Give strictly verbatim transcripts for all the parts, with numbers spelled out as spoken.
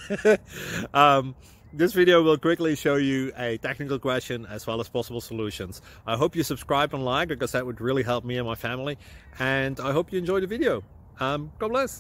um, this video will quickly show you a technical question as well as possible solutions. I hope you subscribe and like, because that would really help me and my family. And I hope you enjoy the video. Um, God bless.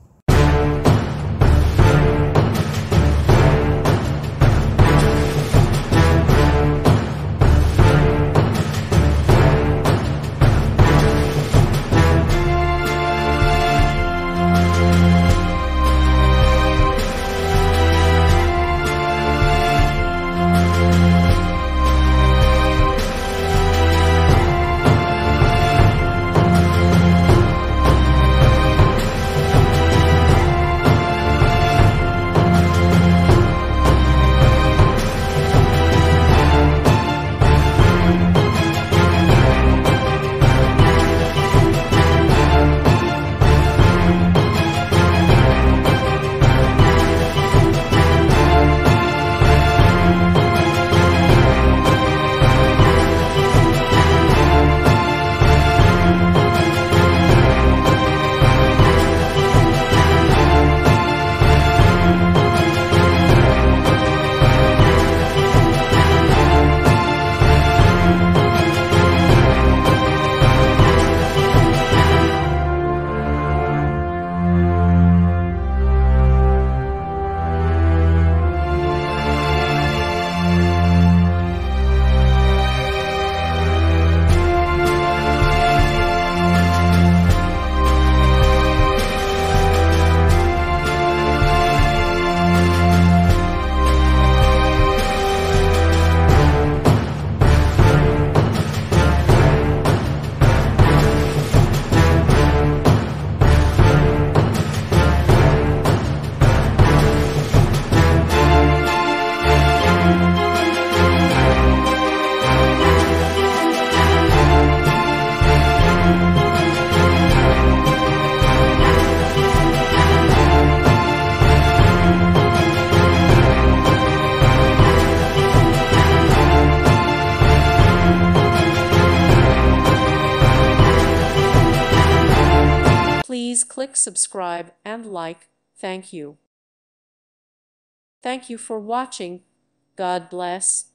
Please click subscribe and like. Thank you. Thank you for watching. God bless.